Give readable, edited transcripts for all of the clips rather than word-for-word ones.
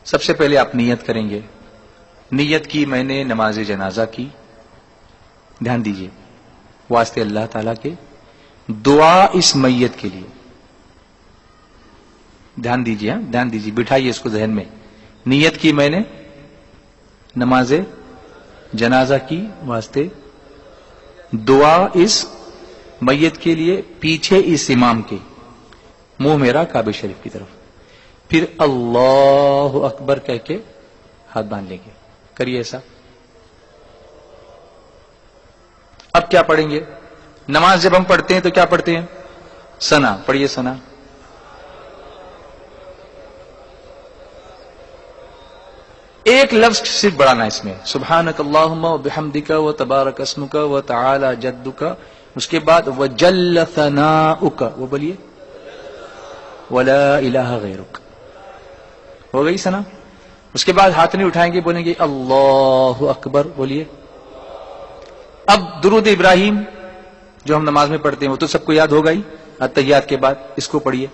سب سے پہلے آپ نیت کریں گے. نیت کی میں نے نماز جنازہ کی. دھیان دیجیے واسطے اللہ تعالی کے، دعا اس میت کے لیے. دھیان دیجیے، دھیان دیجیے، بٹھائیے اس کو ذہن میں. نیت کی میں نے نماز جنازہ کی واسطے، دعا اس میت کے لیے، پیچھے اس امام کے، منہ میرا کعبہ شریف کی طرف. پھر اللہ اکبر کہہ کے ہاتھ باندھ لیں گے. کریے ایسا. اب کیا پڑھیں گے؟ نماز جب ہم پڑھتے ہیں تو کیا پڑھتے ہیں؟ ثنا. پڑھیے ثنا. ایک لفظ صرف بڑھانا اس میں، سبحانک اللہم و بحمدک و تبارک اسمک و تعالی جدک. اس کے بعد وجل ثناؤک، وہ بولیے ولا الہ غیرک. ہو گئی ثنا. اس کے بعد ہاتھ نہیں اٹھائیں گے، بولیں گے اللہ اکبر. بولیے. اب درود ابراہیم جو ہم نماز میں پڑھتے ہیں وہ تو سب کو یاد ہوگا ہی، التحیات کے بعد اس کو پڑھیے.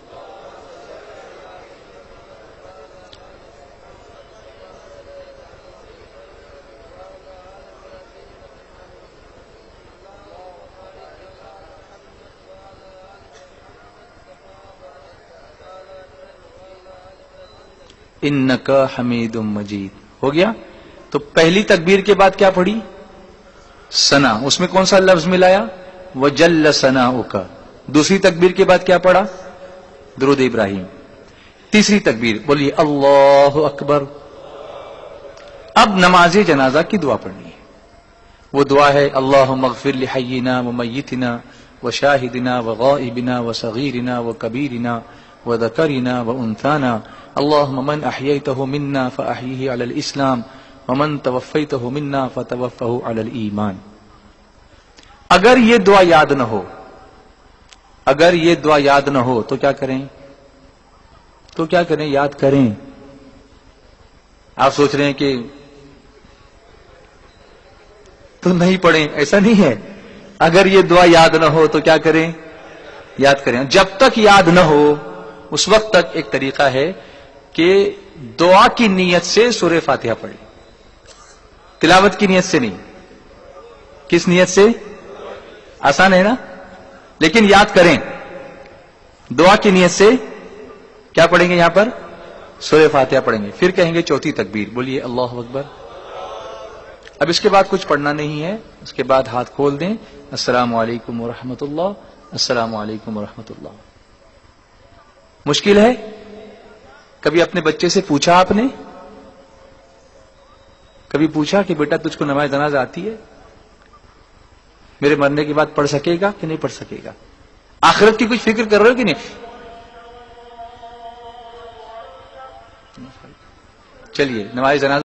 انک حمید مجید. ہو گیا. تو پہلی تکبیر کے بعد کیا پڑھی؟ ثنا. اس میں کون سا لفظ ملایا؟ وجل ثناؤک. دوسری تکبیر کے بعد کیا پڑھا؟ درود ابراہیم. تیسری تکبیر بولیے اللہ اکبر. اب نماز جنازہ کی دعا پڑھنی ہے. وہ دعا ہے اللہم اغفر لحینا ومیتنا وشاہدنا وغائبنا وصغیرنا وکبیرنا وذکرنا وانثانا اللہم من احییتہ منا فاحیہ علی الاسلام ومن توفیتہ منا فتوفہ علی الایمان. اگر یہ دعا یاد نہ ہو، اگر یہ دعا یاد نہ ہو تو کیا کریں؟ تو کیا کریں؟ یاد کریں. آپ سوچ رہے ہیں کہ تو نہیں پڑھیں، ایسا نہیں ہے. اگر یہ دعا یاد نہ ہو تو کیا کریں؟ یاد کریں. جب تک یاد نہ ہو اس وقت تک ایک طریقہ ہے کہ دعا کی نیت سے سورہ فاتحہ پڑھیں. تلاوت کی نیت سے نہیں. کس نیت سے؟ آسان ہے نا. لیکن یاد کریں دعا کی نیت سے کیا پڑھیں گے؟ یہاں پر سورہ فاتحہ پڑھیں گے. پھر کہیں گے چوتھی تکبیر بولیے اللہ اکبر. اب اس کے بعد کچھ پڑھنا نہیں ہے. اس کے بعد ہاتھ کھول دیں. السلام علیکم ورحمۃ اللہ، السلام علیکم ورحمۃ اللہ. مشکل ہے؟ کبھی اپنے بچے سے پوچھا آپ نے؟ کبھی پوچھا کہ بیٹا تجھ کو نماز جنازہ آتی ہے؟ میرے مرنے کے بعد پڑھ سکے گا کہ نہیں پڑھ سکے گا؟ آخرت کی کچھ فکر کر رہے ہو کہ نہیں؟ چلیے نماز جنازہ